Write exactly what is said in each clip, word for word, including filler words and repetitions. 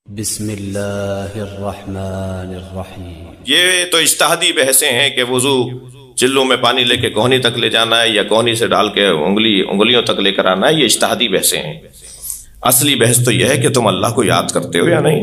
بسم اللہ الرحمن الرحیم۔ یہ تو اجتہادی بحثیں ہیں کہ وضو چلوں میں پانی لے کے کوہنی تک لے جانا ہے یا کوہنی سے ڈال کے انگلی انگلیوں تک لے کر آنا ہے، یہ اجتہادی بحثیں ہیں۔ اصلی بحث تو یہ ہے کہ تم اللہ کو یاد کرتے ہو یا نہیں،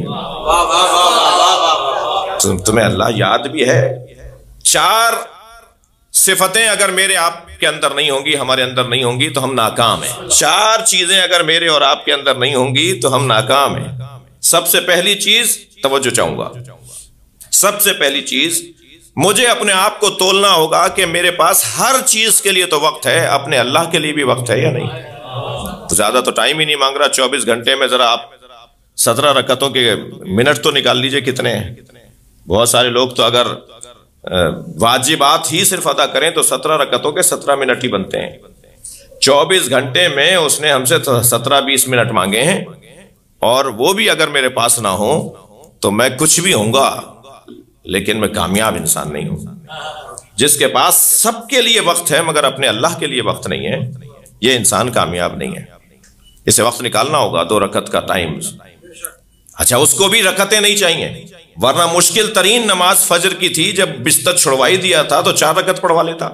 تمہیں اللہ یاد بھی ہے۔ چار صفتیں اگر میرے آپ کے اندر نہیں ہوں گی، ہمارے اندر نہیں ہوں گی تو ہم ناکام ہیں۔ چار چیزیں اگر میرے اور آپ کے اندر نہیں ہوں گی تو ہم ناکام ہیں۔ سب سے پہلی چیز، توجہ چاہوں گا، سب سے پہلی چیز مجھے اپنے آپ کو تولنا ہوگا کہ میرے پاس ہر چیز کے لیے تو وقت ہے، اپنے اللہ کے لیے بھی وقت ہے یا نہیں۔ زیادہ تو ٹائم ہی نہیں مانگ رہا، چوبیس گھنٹے میں ذرا آپ سترہ رکعتوں کے منٹ تو نکال لیجئے کتنے ہیں۔ بہت سارے لوگ تو اگر واجبات ہی صرف ادا کریں تو سترہ رکعتوں کے سترہ منٹ ہی بنتے ہیں۔ چوبیس گھنٹے میں اس نے ہم سے سترہ بیس منٹ مانگے ہیں، اور وہ بھی اگر میرے پاس نہ ہو تو میں کچھ بھی ہوں گا لیکن میں کامیاب انسان نہیں ہوں۔ جس کے پاس سب کے لیے وقت ہے مگر اپنے اللہ کے لیے وقت نہیں ہے، یہ انسان کامیاب نہیں ہے۔ اسے وقت نکالنا ہوگا، دو رکعت کا ٹائم۔ اچھا، اس کو بھی رکعتیں نہیں چاہیے، ورنہ مشکل ترین نماز فجر کی تھی، جب بستر چھڑوائی دیا تھا تو چار رکعت پڑھوا لیتا،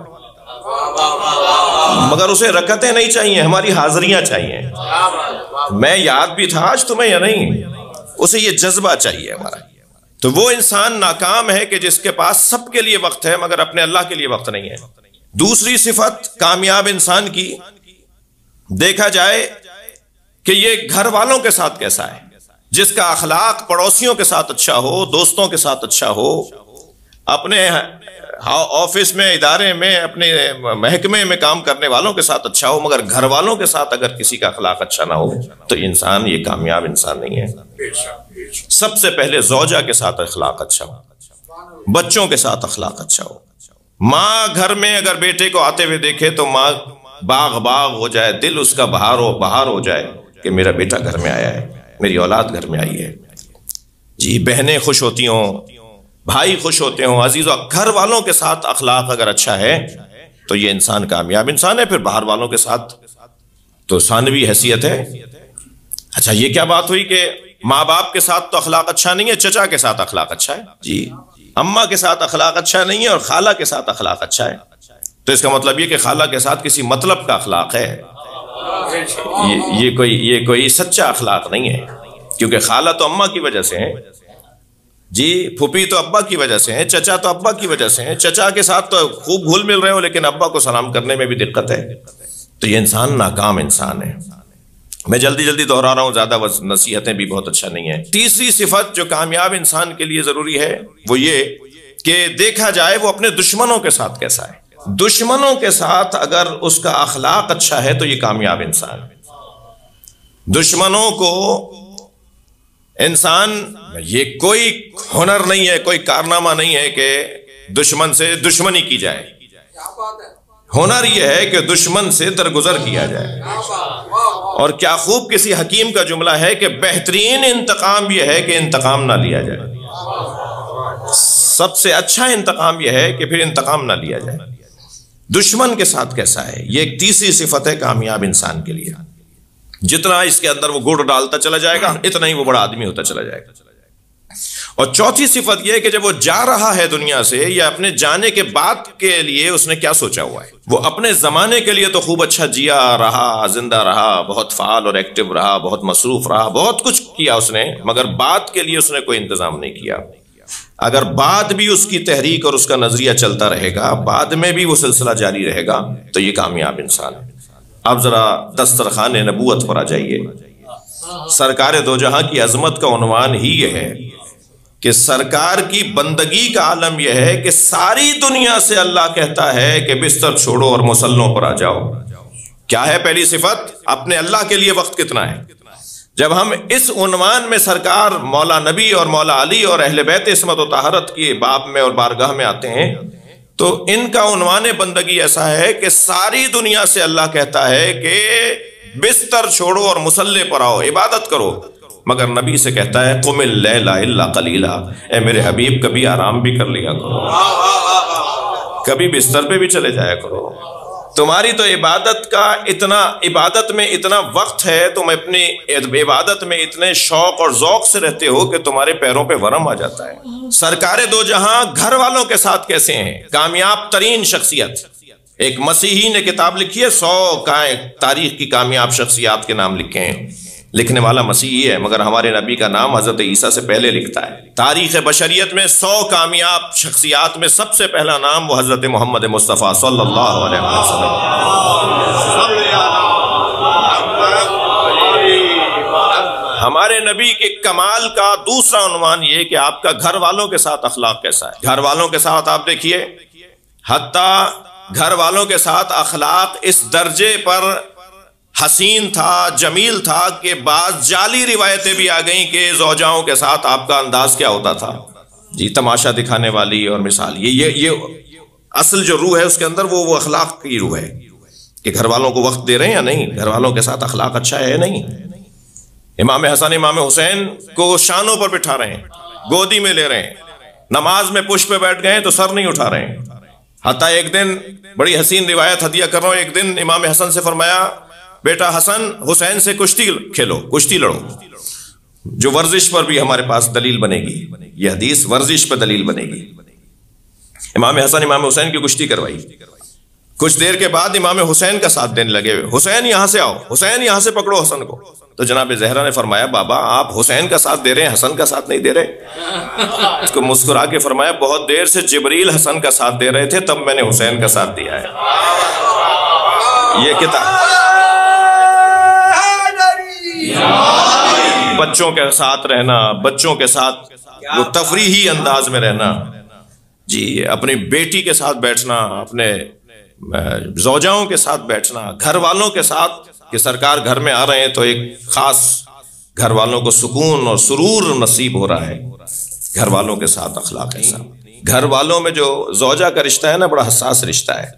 مگر اسے رکعتیں نہیں چاہیے، ہماری حاضریاں چاہیے۔ میں یاد بھی تھا آج تمہیں یا نہیں، اسے یہ جذبہ چاہیے ہمارا۔ تو وہ انسان ناکام ہے کہ جس کے پاس سب کے لیے وقت ہے مگر اپنے اللہ کے لیے وقت نہیں ہے۔ دوسری صفت کامیاب انسان کی دیکھا جائے کہ یہ گھر والوں کے ساتھ کیسا ہے، جس کا اخلاق پڑوسیوں کے ساتھ اچھا ہو، دوستوں کے ساتھ اچھا ہو، اپنے آفس میں، ادارے میں، اپنے محکمے میں کام کرنے والوں کے ساتھ اچھا ہو، مگر گھر والوں کے ساتھ اگر کسی کا اخلاق اچھا نہ ہو تو انسان یہ کامیاب انسان نہیں ہے۔ سب سے پہلے زوجہ کے ساتھ اخلاق اچھا ہو، بچوں کے ساتھ اخلاق اچھا ہو۔ ماں گھر میں اگر بیٹے کو آتے ہوئے دیکھے تو ماں باغ باغ ہو جائے، دل اس کا بہار ہو بہار ہو جائے کہ میرا بیٹا گھر میں آیا ہے، میری اولاد گھر میں آئی ہے۔ جی، بہنیں خوش ہوتی ہوں، بھائی خوش ہوتے ہوں، عزیزوں، گھر والوں کے ساتھ اخلاق اگر اچھا ہے تو یہ انسان کامیاب انسان ہے۔ پھر باہر والوں کے ساتھ تو ثانوی حیثیت ہے۔ اچھا، یہ کیا بات ہوئی کہ ماں باپ کے ساتھ تو اخلاق اچھا نہیں ہے، چچا کے ساتھ اخلاق اچھا ہے، جی، اماں کے ساتھ اخلاق اچھا نہیں ہے اور خالہ کے ساتھ اخلاق اچھا ہے، تو اس کا مطلب یہ کہ خالہ کے ساتھ کسی مطلب کا اخلاق ہے، یہ, یہ کوئی یہ کوئی سچا اخلاق نہیں ہے، کیونکہ خالہ تو اماں کی وجہ سے ہے، جی، پھوپھی تو ابا کی وجہ سے ہیں، چچا تو ابا کی وجہ سے ہیں۔ چچا کے ساتھ تو خوب گھل مل رہے ہو لیکن ابا کو سلام کرنے میں بھی دقت ہے، تو یہ انسان ناکام انسان ہے۔ میں جلدی جلدی دہرا رہا ہوں، زیادہ نصیحتیں بھی بہت اچھا نہیں ہیں۔ تیسری صفت جو کامیاب انسان کے لیے ضروری ہے وہ یہ کہ دیکھا جائے وہ اپنے دشمنوں کے ساتھ کیسا ہے۔ دشمنوں کے ساتھ اگر اس کا اخلاق اچھا ہے تو یہ کامیاب انسان ہے۔ دشمنوں کو انسان، یہ کوئی ہنر نہیں ہے، کوئی کارنامہ نہیں ہے کہ دشمن سے دشمنی کی جائے، ہنر یہ ہے کہ دشمن سے درگزر کیا جائے۔ اور کیا خوب کسی حکیم کا جملہ ہے کہ بہترین انتقام یہ ہے کہ انتقام نہ لیا جائے، سب سے اچھا انتقام یہ ہے کہ پھر انتقام نہ لیا جائے۔ دشمن کے ساتھ کیسا ہے، یہ ایک تیسری صفت ہے کامیاب انسان کے لیے۔ جتنا اس کے اندر وہ گڑ ڈالتا چلا جائے گا اتنا ہی وہ بڑا آدمی ہوتا چلا جائے گا۔ اور چوتھی صفت یہ ہے کہ جب وہ جا رہا ہے دنیا سے یا اپنے جانے کے بعد کے لیے اس نے کیا سوچا ہوا ہے۔ وہ اپنے زمانے کے لیے تو خوب اچھا جیا رہا، زندہ رہا، بہت فعال اور ایکٹیو رہا، بہت مصروف رہا، بہت کچھ کیا اس نے، مگر بعد کے لیے اس نے کوئی انتظام نہیں کیا۔ اگر بعد بھی اس کی تحریک اور اس کا نظریہ چلتا رہے گا، بعد میں بھی وہ سلسلہ جاری رہے گا، تو یہ کامیاب انسان ہے۔ اب ذرا دسترخوان نبوت پر آ جائیے۔ سرکار دو جہاں کی عظمت کا عنوان ہی یہ ہے کہ سرکار کی بندگی کا عالم یہ ہے کہ ساری دنیا سے اللہ کہتا ہے کہ بستر چھوڑو اور مصلوں پر آ جاؤ۔ کیا ہے پہلی صفت؟ اپنے اللہ کے لیے وقت کتنا ہے۔ جب ہم اس عنوان میں سرکار مولا نبی اور مولا علی اور اہل بیت عصمت و طہارت کی باب میں اور بارگاہ میں آتے ہیں تو ان کا عنوان بندگی ایسا ہے کہ ساری دنیا سے اللہ کہتا ہے کہ بستر چھوڑو اور مصلے پر آؤ، عبادت کرو، مگر نبی سے کہتا ہے قم اللیل الا قلیلا، اے میرے حبیب کبھی آرام بھی کر لیا کرو، کبھی بستر پہ بھی چلے جایا کرو، تمہاری تو عبادت کا اتنا عبادت میں اتنا وقت ہے، تم اپنی عبادت میں اتنے شوق اور ذوق سے رہتے ہو کہ تمہارے پیروں پہ ورم آ جاتا ہے۔ سرکار دو جہاں گھر والوں کے ساتھ کیسے ہیں؟ کامیاب ترین شخصیت، ایک مسیحی نے کتاب لکھی ہے، سو تاریخ کی کامیاب شخصیات کے نام لکھے ہیں، لکھنے والا مسیحی ہے مگر ہمارے نبی کا نام حضرت عیسیٰ سے پہلے لکھتا ہے۔ تاریخ بشریت میں سو کامیاب شخصیات میں سب سے پہلا نام وہ حضرت محمد مصطفیٰ صلی اللہ علیہ وسلم۔ ہمارے نبی کے کمال کا دوسرا عنوان یہ کہ آپ کا گھر والوں کے ساتھ اخلاق کیسا ہے۔ گھر والوں کے ساتھ آپ دیکھیے، حتیٰ گھر والوں کے ساتھ اخلاق اس درجے پر حسین تھا، جمیل تھا کہ بعض جعلی روایتیں بھی آ گئیں کہ زوجاؤں کے ساتھ آپ کا انداز کیا ہوتا تھا، جی تماشا دکھانے والی اور مثال، یہ یہ یہ اصل جو روح ہے اس کے اندر وہ وہ اخلاق کی روح ہے کہ گھر والوں کو وقت دے رہے ہیں یا نہیں، گھر والوں کے ساتھ اخلاق اچھا ہے نہیں۔ امام حسن امام حسین کو شانوں پر بٹھا رہے ہیں، گودی میں لے رہے ہیں، نماز میں پشت پہ بیٹھ گئے تو سر نہیں اٹھا رہے ہیں۔ حتیٰ ایک دن بڑی حسین روایت ہدیہ کر رہا ہوں، ایک دن امام حسن سے فرمایا بیٹا حسن حسین سے کشتی کھیلو، کشتی لڑو، جو ورزش پر بھی ہمارے پاس دلیل بنے گی، یہ حدیث ورزش پر دلیل بنے گی۔ امام حسن امام حسین کی کشتی کروائی، کچھ دیر کے بعد امام حسین کا ساتھ دینے لگے ہوئے، حسین یہاں سے آؤ، حسین یہاں سے پکڑو حسن کو، تو جناب زہرا نے فرمایا بابا آپ حسین کا ساتھ دے رہے ہیں، حسن کا ساتھ نہیں دے رہے۔ اس کو مسکرا کے فرمایا بہت دیر سے جبریل حسن کا ساتھ دے رہے تھے، تب میں نے حسین کا ساتھ دیا ہے۔ یہ کتاب بچوں کے ساتھ رہنا، بچوں کے ساتھ وہ تفریحی انداز میں رہنا، جی اپنی بیٹی کے ساتھ بیٹھنا، اپنے زوجاؤں کے ساتھ بیٹھنا، گھر والوں کے ساتھ کہ سرکار گھر میں آ رہے ہیں تو ایک خاص گھر والوں کو سکون اور سرور نصیب ہو رہا ہے۔ گھر والوں کے ساتھ اخلاق ایسا، گھر والوں میں جو زوجہ کا رشتہ ہے نا بڑا حساس رشتہ ہے،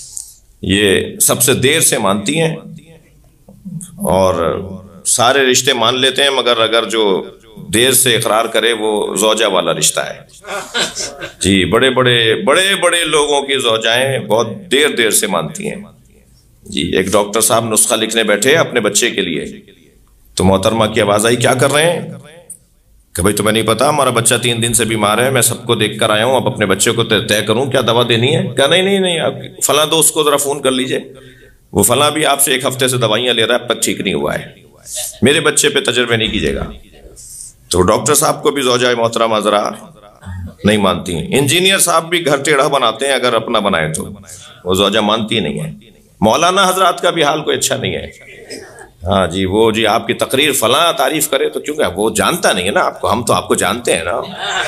یہ سب سے دیر سے مانتی ہیں اور سارے رشتے مان لیتے ہیں مگر اگر جو دیر سے اقرار کرے وہ زوجہ والا رشتہ ہے، جی بڑے بڑے بڑے بڑے لوگوں کی زوجائیں بہت دیر دیر سے مانتی ہیں۔ جی ایک ڈاکٹر صاحب نسخہ لکھنے بیٹھے اپنے بچے کے لیے تو محترمہ کی آواز آئی کیا کر رہے ہیں؟ کہ بھائی تمہیں نہیں پتا ہمارا بچہ تین دن سے بیمار ہے، میں سب کو دیکھ کر آیا ہوں، اب اپنے بچے کو طے کروں کیا دوا دینی ہے؟ کہا نہیں نہیں نہیں آپ فلاں دوست کو ذرا فون کر لیجئے، وہ فلاں بھی آپ سے ایک ہفتے سے دوائیاں لے رہا ہے اب تک ٹھیک نہیں ہوا ہے، میرے بچے پہ تجربے نہیں کیجیے گا۔ تو ڈاکٹر صاحب کو بھی زوجہ محترمہ ذرا نہیں مانتی ہیں، انجینئر صاحب بھی گھر ٹیڑھا بناتے ہیں اگر اپنا بنائے تو وہ زوجہ مانتی نہیں ہے، مولانا حضرات کا بھی حال کوئی اچھا نہیں ہے، ہاں جی وہ جی آپ کی تقریر فلاں تعریف کرے تو کیونکہ وہ جانتا نہیں ہے نا آپ کو، ہم تو آپ کو جانتے ہیں نا۔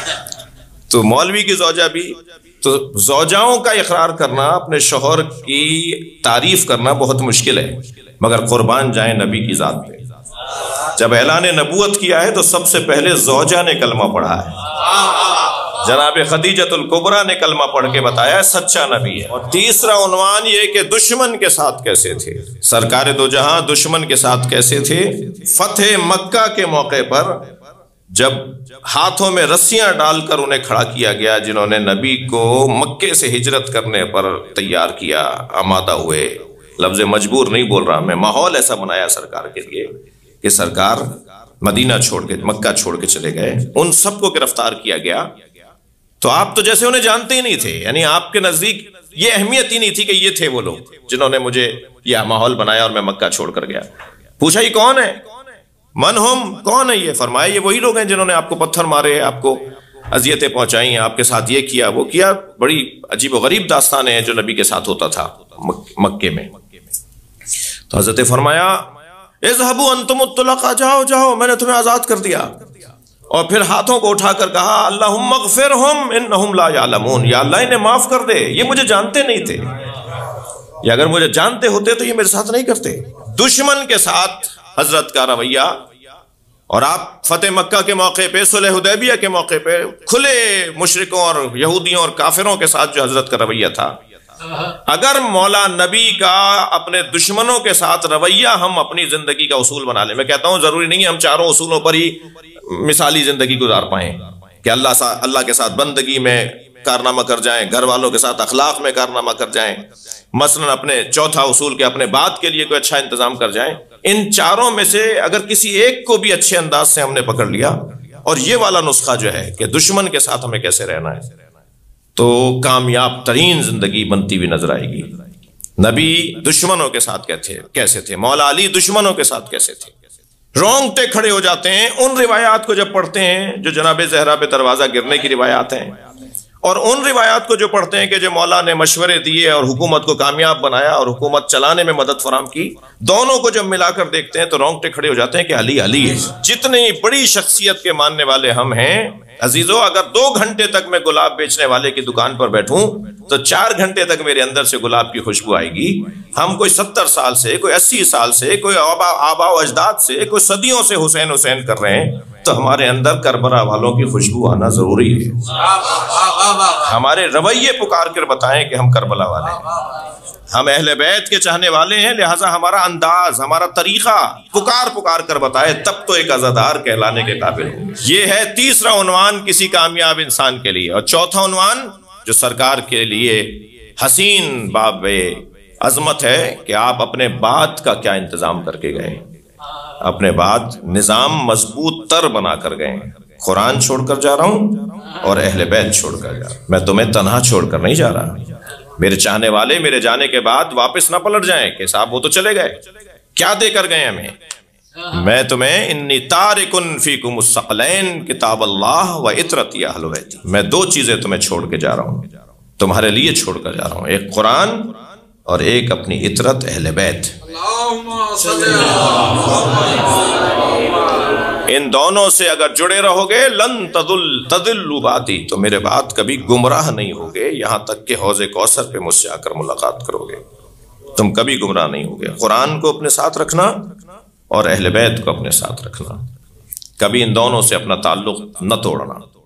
تو مولوی کی زوجہ بھی، تو زوجاؤں کا اقرار کرنا، اپنے شوہر کی تعریف کرنا بہت مشکل ہے، مگر قربان جائیں نبی کی ذات پہ، جب اعلان نبوت کیا ہے تو سب سے پہلے زوجہ نے کلمہ پڑھا ہے، جناب خدیجۃ الکبریٰ نے کلمہ پڑھ کے بتایا سچا نبی ہے۔ اور تیسرا عنوان یہ کہ دشمن کے ساتھ کیسے تھے، سرکار دو جہاں دشمن کے ساتھ کیسے تھے۔ فتح مکہ کے موقع پر جب ہاتھوں میں رسیاں ڈال کر انہیں کھڑا کیا گیا، جنہوں نے نبی کو مکے سے ہجرت کرنے پر تیار کیا، آمادہ ہوئے، لفظ مجبور نہیں بول رہا میں، ماحول ایسا بنایا سرکار کے لیے کہ سرکار مدینہ چھوڑ کے مکہ چھوڑ کے چلے گئے، ان سب کو گرفتار کیا گیا۔ تو آپ تو جیسے انہیں جانتے ہی نہیں تھے، یعنی آپ کے نزدیک یہ اہمیت ہی نہیں تھی کہ یہ تھے وہ لوگ جنہوں نے مجھے یہ ماحول بنایا اور میں مکہ چھوڑ کر گیا۔ پوچھا یہ کون ہے؟ من ہم، کون ہے یہ؟ فرمایا یہ وہی لوگ ہیں جنہوں نے آپ کو پتھر مارے، آپ کو اذیتیں پہنچائی ہیں، آپ کے ساتھ یہ کیا وہ کیا، بڑی عجیب و غریب داستانیں ہیں جو نبی کے ساتھ ہوتا تھا مکے میں۔ تو حضرت فرمایا اذهبوا انتم الطلقاء، جاؤ جاؤ میں نے تمہیں آزاد کر دیا، اور پھر ہاتھوں کو اٹھا کر کہا اللہم اغفرہم انہم لا یعلمون، یا اللہ انہیں معاف کر دے، یہ مجھے جانتے نہیں تھے، یا اگر مجھے جانتے ہوتے تو یہ میرے ساتھ نہیں کرتے۔ دشمن کے ساتھ حضرت کا رویہ، اور آپ فتح مکہ کے موقع پہ، صلح حدیبیہ کے موقع پہ کھلے مشرکوں اور یہودیوں اور کافروں کے ساتھ جو حضرت کا رویہ تھا، اگر مولا نبی کا اپنے دشمنوں کے ساتھ رویہ ہم اپنی زندگی کا اصول بنا لیں، میں کہتا ہوں ضروری نہیں ہے ہم چاروں اصولوں پر ہی مثالی زندگی گزار پائیں کہ اللہ اللہ کے ساتھ بندگی میں کارنامہ کر جائیں، گھر والوں کے ساتھ اخلاق میں کارنامہ کر جائیں، مثلا اپنے چوتھا اصول کے اپنے بات کے لیے کوئی اچھا انتظام کر جائیں. ان چاروں میں سے اگر کسی ایک کو بھی اچھے انداز سے ہم نے پکڑ لیا، اور یہ والا نسخہ جو ہے کہ دشمن کے ساتھ ہمیں کیسے رہنا ہے، تو کامیاب ترین زندگی بنتی ہوئی نظر آئے گی. نبی دشمنوں کے ساتھ کیسے تھے، مولا علی دشمنوں کے ساتھ کیسے تھے. رونگٹے کھڑے ہو جاتے ہیں ان روایات کو جب پڑھتے ہیں جو جناب زہرا پہ دروازہ گرنے کی روایات ہیں، اور ان روایات کو جو پڑھتے ہیں کہ جو مولا نے مشورے دیے اور حکومت کو کامیاب بنایا اور حکومت چلانے میں مدد فراہم کی، دونوں کو جب ملا کر دیکھتے ہیں تو رونگٹے کھڑے ہو جاتے ہیں کہ علی علی ہے. جتنی بڑی شخصیت کے ماننے والے ہم ہیں عزیزو، اگر دو گھنٹے تک میں گلاب بیچنے والے کی دکان پر بیٹھوں تو چار گھنٹے تک میرے اندر سے گلاب کی خوشبو آئے گی. ہم کوئی ستر سال سے، کوئی اسی سال سے، کوئی آبا آبا و اجداد سے، کوئی صدیوں سے حسین حسین کر رہے ہیں، تو ہمارے اندر کربلا والوں کی خوشبو آنا ضروری ہے. ہمارے رویے پکار کر بتائیں کہ ہم کربلا والے ہیں، ہم اہل بیت کے چاہنے والے ہیں، لہٰذا ہمارا انداز، ہمارا طریقہ پکار پکار کر بتائے، تب تو ایک عزادار کہلانے کے قابل ہوں. یہ ہے تیسرا عنوان کسی کامیاب انسان کے لیے. اور چوتھا عنوان جو سرکار کے لیے حسین باب عظمت ہے کہ آپ اپنے بات کا کیا انتظام کر کے گئے، اپنے بات نظام مضبوط تر بنا کر گئے. قرآن چھوڑ کر جا رہا ہوں اور اہل بیت چھوڑ کر جا رہا ہوں، میں تمہیں تنہا چھوڑ کر نہیں جا رہا. میرے چاہنے والے میرے جانے کے بعد واپس نہ پلٹ جائیں کہ صاحب وہ تو چلے گئے، کیا دے کر گئے ہمیں. میں تمہیں انی تارکن فیکم الثقلین کتاب اللہ و عطرتی اہل بیتی، میں دو چیزیں تمہیں چھوڑ کے جا رہا ہوں، تمہارے لیے چھوڑ کر جا رہا ہوں، ایک قرآن اور ایک اپنی عطرت اہل بیت. ان دونوں سے اگر جڑے رہو گے لن تضل تضلوا بعدی، تو میرے بعد کبھی گمراہ نہیں ہوگے، یہاں تک کہ حوض کوثر پہ مجھ سے آ کر ملاقات کرو گے، تم کبھی گمراہ نہیں ہوگے. قرآن کو اپنے ساتھ رکھنا اور اہل بیت کو اپنے ساتھ رکھنا، کبھی ان دونوں سے اپنا تعلق نہ توڑنا.